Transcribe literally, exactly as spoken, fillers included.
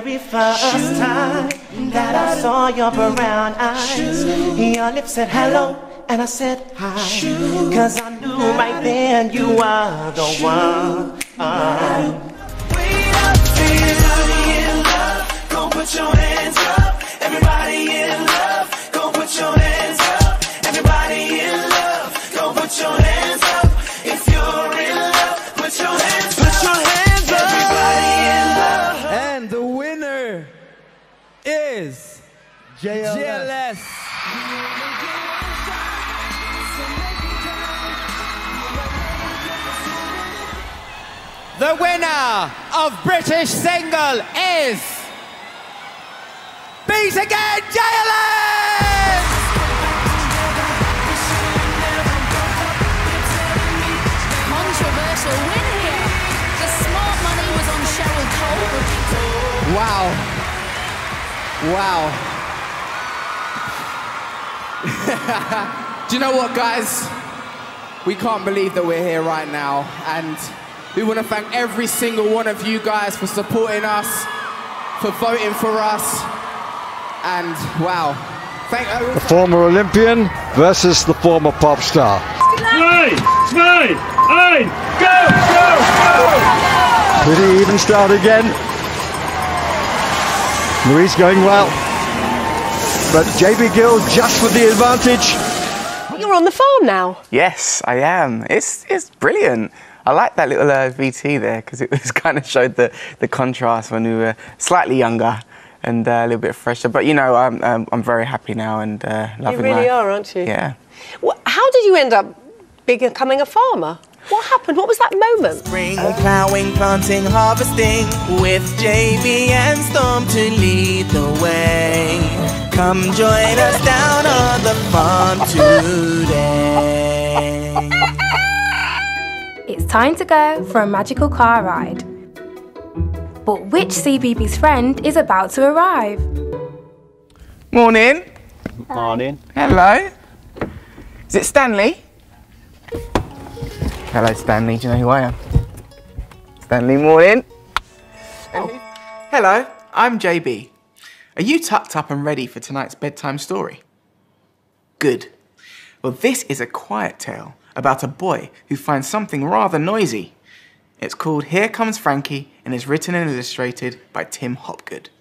very first time that I saw your brown eyes, your lips said hello, and I said hi, cause I knew right then you were the one. Uh. Everybody in love, go put your hands up. Everybody in love, go put your hands up. Everybody in love, go put your hands up. If you're in love, put your hands up. Put your hands up. Everybody in love. And the winner is J L S. The winner of British Single is Beat Again J L S! Controversial win here. The smart money was on Cheryl Cole. Wow. Wow. Do you know what, guys? We can't believe that we're here right now, and we want to thank every single one of you guys for supporting us, for voting for us, and wow. Thank you. The former Olympian versus the former pop star. Nine, nine, nine, go, go, go! Pretty even start again. Louise going well, but J B Gill just with the advantage. You're on the farm now. Yes, I am. It's it's brilliant. I like that little uh, V T there because it was kind of showed the the contrast when we were slightly younger and uh, a little bit fresher. But you know, I'm I'm, I'm very happy now and uh, loving You really life. are, aren't you? Yeah. Well, how did you end up becoming a farmer? What happened? What was that moment? Spring plowing, planting, harvesting with J B and Storm to lead the way. Come join us down on the farm today. It's time to go for a magical car ride. But which C B B S friend is about to arrive? Morning. Morning. Hello. Is it Stanley? Hello, Stanley. Do you know who I am? Stanley, morning. Oh. Hello, I'm J B. Are you tucked up and ready for tonight's bedtime story? Good. Well, this is a quiet tale about a boy who finds something rather noisy. It's called Here Comes Frankie and is written and illustrated by Tim Hopgood.